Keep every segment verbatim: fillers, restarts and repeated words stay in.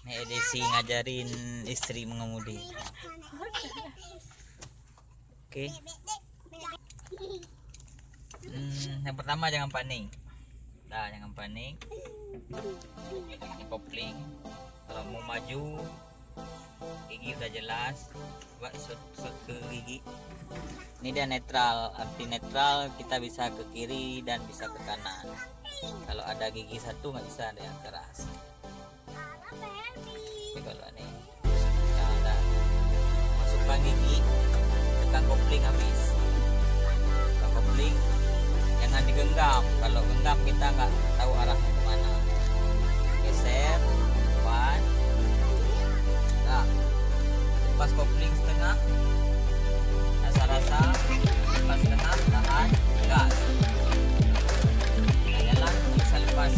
Edisi ngajarin istri mengemudi. Oke. Hmm, yang pertama jangan panik. Nah, jangan panik. Kopling. Kalau mau maju, gigi udah jelas. Coba shot ke gigi. Ini dia netral. Arti netral kita bisa ke kiri dan bisa ke kanan. Kalau ada gigi satu nggak bisa, ada yang keras. Oke, kalau ini nah, udah masukkan gigi, tekan kopling habis. Tekan kopling, jangan digenggam. Kalau genggam kita nggak tahu arahnya kemana. Geser, depan. Nah, lepas kopling setengah. Rasa-rasa, lepas setengah, tahan, gas. Nah, jalan bisa lepas.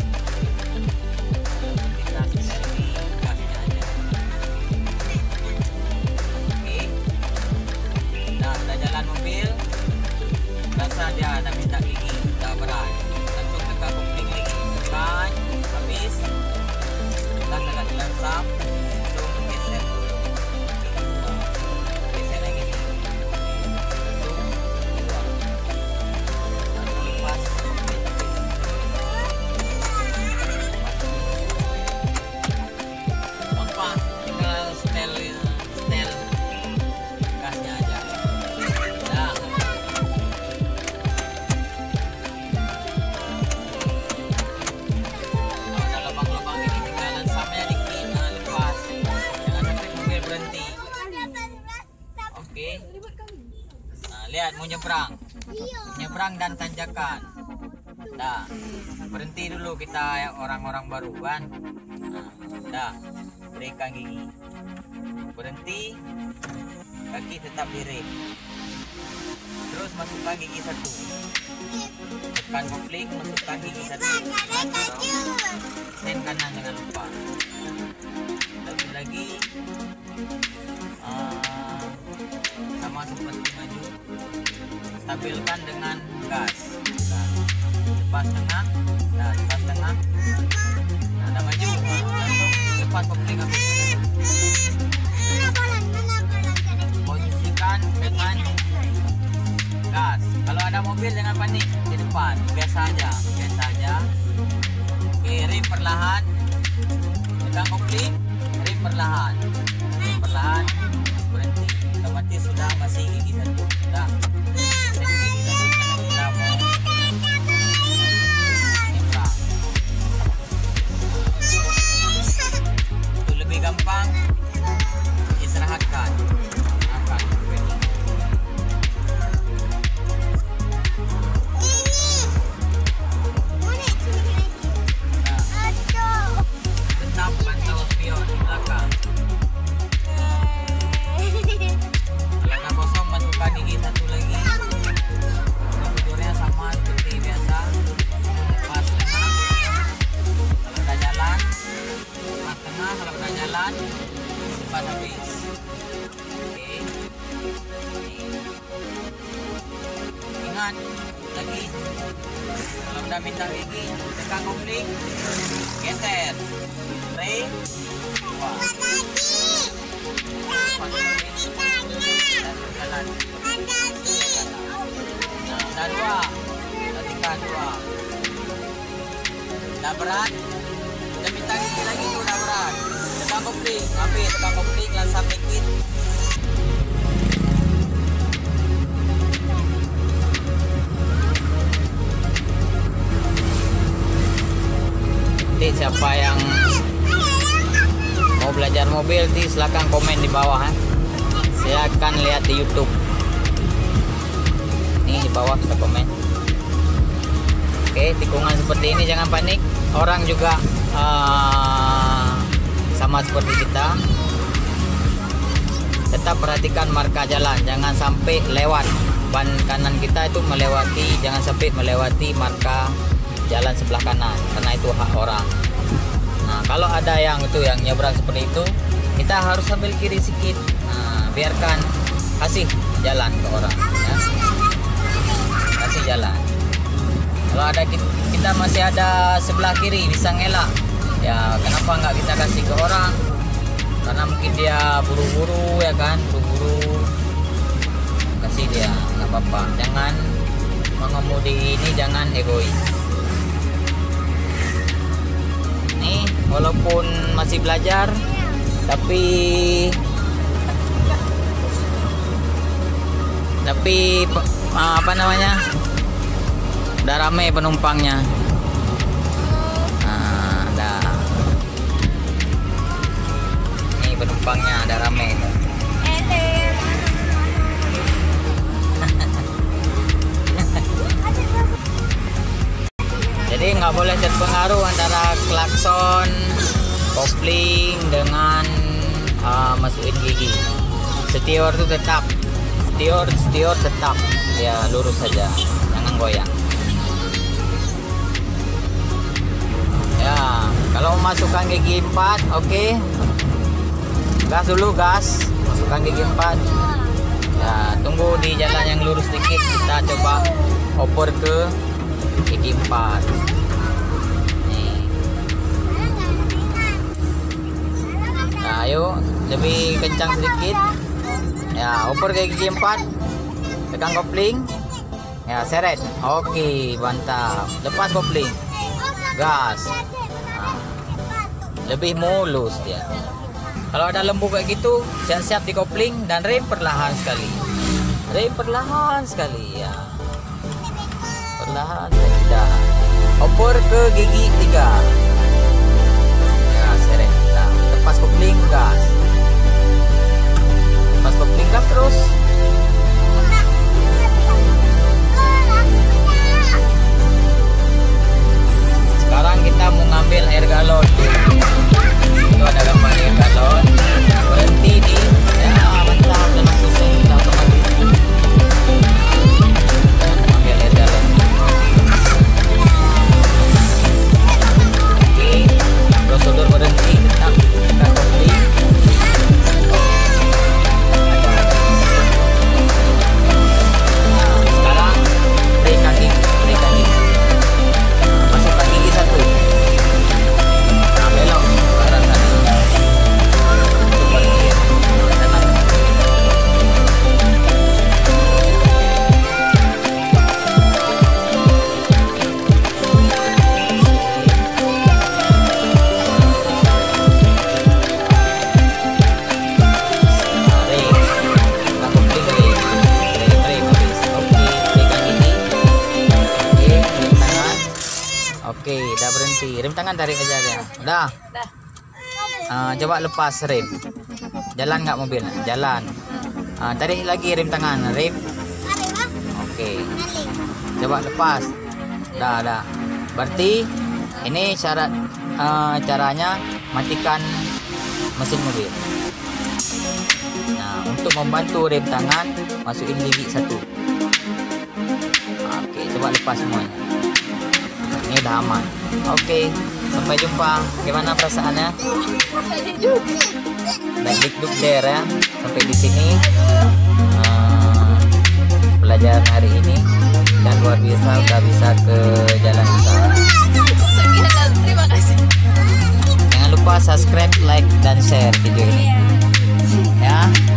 Mobil rasa dia ada minta gigi, tak berat, langsung tekan kopling lagi, tekan habis, tekan tekan langsam, langsung geser, geser lagi, satu, dua, langsung lepas, gampang, tinggal setel setel gasnya aja. Lihat mau nyebrang, nyebrang dan tanjakan. Dah, berhenti dulu kita orang-orang baru kan. Nah, dah, berikan gigi. Berhenti, kaki tetap diri. Terus masukkan gigi satu. Tekan kopling, masukkan gigi satu. Sen kanan jangan lupa. Lagi-lagi. Uh, sama seperti maju, stabilkan dengan gas. Nah, lepas tengah, nah lepas tengah, nah ada maju, langsung lepas kopling habis. Posisikan dengan gas. Kalau ada mobil jangan panik di depan, biasa aja, biasa aja. Oke, rem perlahan, tekan kopling, rem perlahan, rem perlahan. Berhenti, otomatis sudah masih gigi satu. Dah, gigi satu karena kita mau nyebrang. Itu lebih gampang, istirahatkan. Angkat, nah, tetap pantau spion di belakang. Gigi satu lagi, procedurnya sama seperti biasa. Lepas tengah, kalau udah jalan, lepas tengah, kalau udah jalan, lepas habis. Oke, ingat lagi, kalau udah minta gigi, tekan kopling, geser, rem, wah. Jalan. Nah, dua, ketika dua, udah berat, udah minta gigi lagi tuh udah berat. Tekan kopling, habis tekan kopling, langsam dikit. Nanti siapa yang mau belajar mobil, di silakan komen di bawah. Eh. Saya akan lihat di YouTube. Nih di bawah bisa komen. Oke, tikungan seperti ini jangan panik. Orang juga uh, sama seperti kita. Tetap perhatikan marka jalan, jangan sampai lewat. Ban kanan kita itu melewati, jangan sampai melewati marka jalan sebelah kanan, karena itu hak orang. Nah, kalau ada yang itu yang nyebrang seperti itu, kita harus ambil kiri sedikit. Nah, biarkan kasih jalan ke orang, ya. Kasih jalan. Kalau ada kita masih ada sebelah kiri bisa ngelak, ya kenapa nggak kita kasih ke orang? karena mungkin dia buru-buru ya kan, buru-buru. Kasih dia, nggak apa-apa. Jangan mengemudi ini, jangan egois. Nih, walaupun masih belajar, tapi tapi apa namanya, udah rame penumpangnya. Nah, dah. Nih penumpangnya ada rame. Jadi nggak boleh terpengaruh antara klakson, kopling dengan uh, masukin gigi. Setior itu tetap, setior, setior tetap, ya lurus saja, jangan goyang. Ya, kalau masukkan gigi empat, oke. Okay. Gas dulu, gas. Masukkan gigi empat. Ya, tunggu di jalan yang lurus sedikit, kita coba oper ke gigi empat. Nih. Nah, ayo lebih kencang sedikit. Ya, oper ke gigi empat. Tekan kopling. Ya, seret. Oke, mantap. Lepas kopling. Gas. Nah, lebih mulus dia. Kalau ada lembu kayak gitu, siap-siap di kopling dan rem perlahan sekali. Rem perlahan sekali ya. Perlahan saja. Oper ke gigi tiga. Ya, seret. Nah, lepas kopling, gas. Lepas kopling, gas terus. Sekarang kita mau ngambil air galon. Itu ada gambar air galon. Berhenti di, ya mantap, dan langsung kita otomatis ambil air galon. Oke, prosedur berhenti, tetap kita kopling. Nah, sekarang break kaki, break kaki. Masukkan gigi satu. Nah, belok ke arah sana. Untuk parkir kanan. Nah, rem. Kita kopling rem. Rem, rem habis. Oke, pegang gigi. Oke, rem tangan. Oke, dah berhenti. Rem tangan tarik aja dia. Dah. Dah. Ah, coba lepas rem. Jalan nggak mobil? Jalan. Ah, tarik lagi rem tangan. Rem. Oke. Coba lepas. Dah, dah. Berarti ini syarat ah, caranya matikan mesin mobil. Nah, untuk membantu rem tangan, masukin gigi satu. Oke, coba lepas semuanya. Ini udah aman. Oke, sampai jumpa. Gimana perasaannya? Dan dikduk der ya. Sampai di sini uh, pelajaran hari ini, dan luar biasa udah bisa ke jalan besar. Sekian, terima kasih. Jangan lupa subscribe, like, dan share video ini. Ya.